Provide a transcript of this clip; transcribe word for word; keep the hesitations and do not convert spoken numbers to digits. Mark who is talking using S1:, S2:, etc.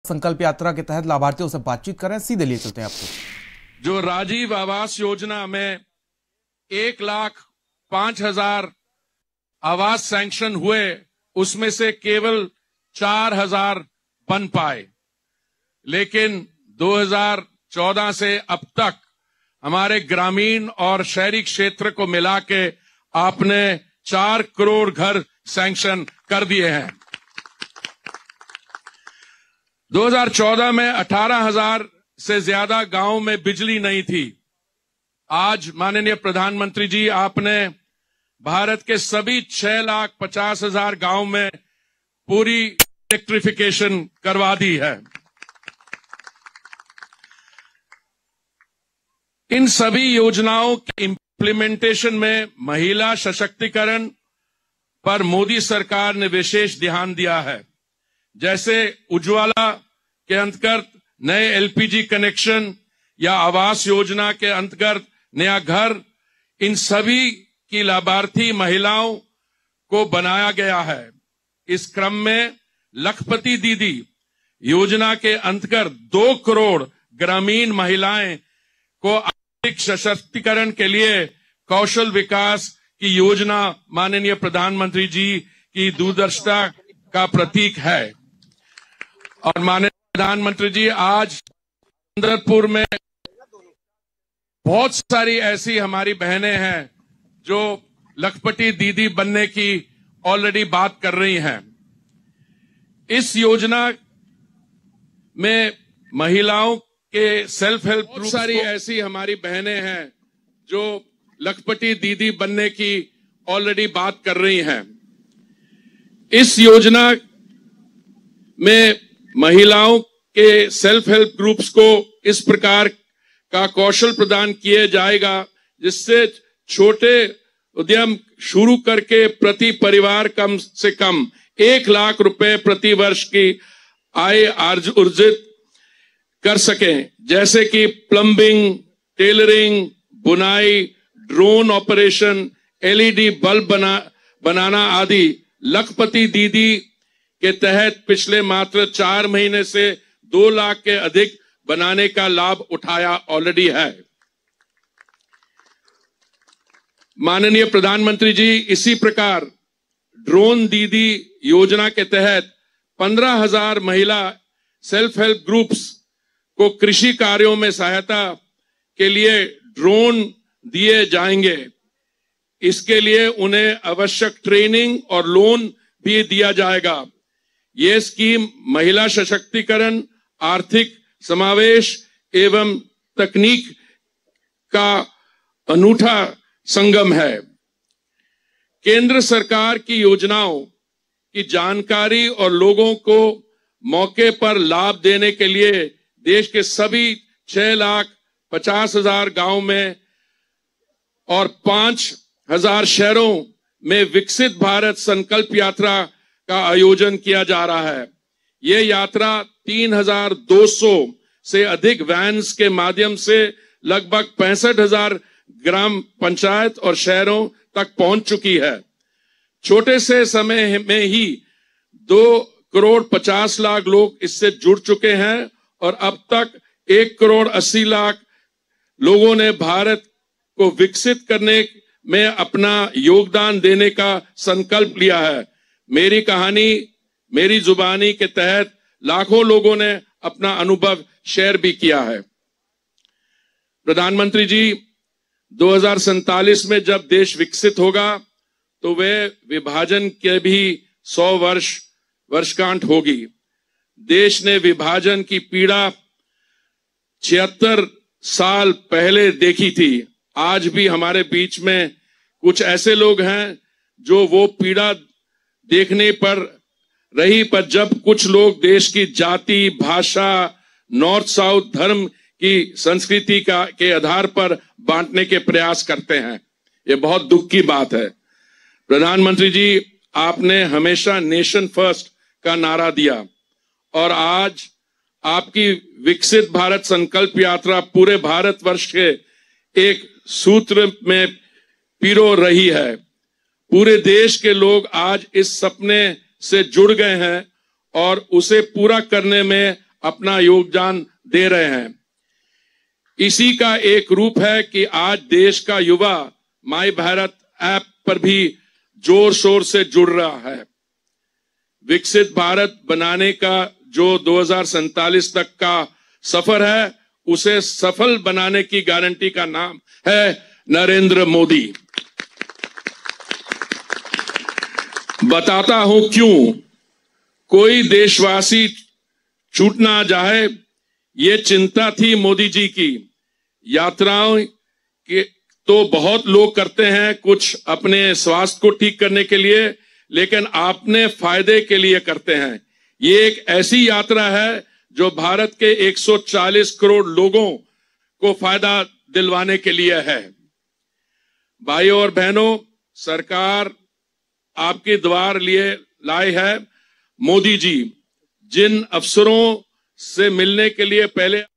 S1: संकल्प यात्रा के तहत लाभार्थियों से बातचीत करें, सीधे लिए चलते हैं आपको।
S2: जो राजीव आवास योजना में एक लाख पांच हजार आवास सैंक्शन हुए, उसमें से केवल चार हजार बन पाए। लेकिन दो हज़ार चौदह से अब तक हमारे ग्रामीण और शहरी क्षेत्र को मिला के आपने चार करोड़ घर सैंक्शन कर दिए हैं। दो हज़ार चौदह में अठारह हजार से ज्यादा गांव में बिजली नहीं थी। आज माननीय प्रधानमंत्री जी, आपने भारत के सभी छह लाख पचास हजार गांव में पूरी इलेक्ट्रिफिकेशन करवा दी है। इन सभी योजनाओं के इम्प्लीमेंटेशन में महिला सशक्तिकरण पर मोदी सरकार ने विशेष ध्यान दिया है। जैसे उज्ज्वला के अंतर्गत नए एलपीजी कनेक्शन या आवास योजना के अंतर्गत नया घर, इन सभी की लाभार्थी महिलाओं को बनाया गया है। इस क्रम में लखपति दीदी योजना के अंतर्गत दो करोड़ ग्रामीण महिलाएं को आर्थिक सशक्तिकरण के लिए कौशल विकास की योजना माननीय प्रधानमंत्री जी की दूरदर्शिता का प्रतीक है। और माननीय प्रधानमंत्री जी, आज चंद्रपुर में बहुत सारी ऐसी हमारी बहनें हैं जो लखपति दीदी बनने की ऑलरेडी बात कर रही हैं। इस योजना में महिलाओं के सेल्फ हेल्प ग्रुप, बहुत सारी ऐसी हमारी बहनें हैं जो लखपति दीदी बनने की ऑलरेडी बात कर रही हैं। इस योजना में महिलाओं के सेल्फ हेल्प ग्रुप्स को इस प्रकार का कौशल प्रदान किया जाएगा जिससे छोटे उद्यम शुरू करके प्रति परिवार कम से कम एक लाख रुपए प्रति वर्ष की आय अर्जित कर सकें। जैसे कि प्लम्बिंग, टेलरिंग, बुनाई, ड्रोन ऑपरेशन, एलईडी बल्ब बना बनाना आदि। लखपति दीदी के तहत पिछले मात्र चार महीने से दो लाख के अधिक बनाने का लाभ उठाया ऑलरेडी है। माननीय प्रधानमंत्री जी, इसी प्रकार ड्रोन दीदी योजना के तहत पंद्रह हजार महिला सेल्फ हेल्प ग्रुप्स को कृषि कार्यों में सहायता के लिए ड्रोन दिए जाएंगे। इसके लिए उन्हें आवश्यक ट्रेनिंग और लोन भी दिया जाएगा। ये स्कीम महिला सशक्तिकरण, आर्थिक समावेश एवं तकनीक का अनूठा संगम है। केंद्र सरकार की योजनाओं की जानकारी और लोगों को मौके पर लाभ देने के लिए देश के सभी छह लाख पचास हजार गांव में और पांच हजार शहरों में विकसित भारत संकल्प यात्रा का आयोजन किया जा रहा है। यह यात्रा तीन हजार दो सौ से अधिक वैन्स के माध्यम से लगभग पैंसठ हजार ग्राम पंचायत और शहरों तक पहुंच चुकी है। छोटे से समय में ही दो करोड़ पचास लाख लोग इससे जुड़ चुके हैं और अब तक एक करोड़ अस्सी लाख लोगों ने भारत को विकसित करने में अपना योगदान देने का संकल्प लिया है। मेरी कहानी मेरी जुबानी के तहत लाखों लोगों ने अपना अनुभव शेयर भी किया है। प्रधानमंत्री जी, दो हज़ार सैंतालीस में जब देश विकसित होगा तो वे विभाजन के भी सौ वर्ष वर्षगांठ होगी। देश ने विभाजन की पीड़ा छिहत्तर साल पहले देखी थी। आज भी हमारे बीच में कुछ ऐसे लोग हैं जो वो पीड़ा देखने पर रही, पर जब कुछ लोग देश की जाति, भाषा, नॉर्थ साउथ, धर्म की संस्कृति का के आधार पर बांटने के प्रयास करते हैं। ये बहुत दुख की बात है। प्रधानमंत्री जी, आपने हमेशा नेशन फर्स्ट का नारा दिया और आज आपकी विकसित भारत संकल्प यात्रा पूरे भारतवर्ष के एक सूत्र में पिरो रही है। पूरे देश के लोग आज इस सपने से जुड़ गए हैं और उसे पूरा करने में अपना योगदान दे रहे हैं। इसी का एक रूप है कि आज देश का युवा माई भारत ऐप पर भी जोर शोर से जुड़ रहा है। विकसित भारत बनाने का जो दो हज़ार सैंतालीस तक का सफर है, उसे सफल बनाने की गारंटी का नाम है नरेंद्र मोदी। बताता हूं क्यों। कोई देशवासी छूट ना जाए, ये चिंता थी मोदी जी की। यात्राओं के तो बहुत लोग करते हैं, कुछ अपने स्वास्थ्य को ठीक करने के लिए, लेकिन आपने फायदे के लिए करते हैं। ये एक ऐसी यात्रा है जो भारत के एक सौ चालीस करोड़ लोगों को फायदा दिलवाने के लिए है। भाइयों और बहनों, सरकार आपके द्वार लिए लाए है। मोदी जी जिन अफसरों से मिलने के लिए पहले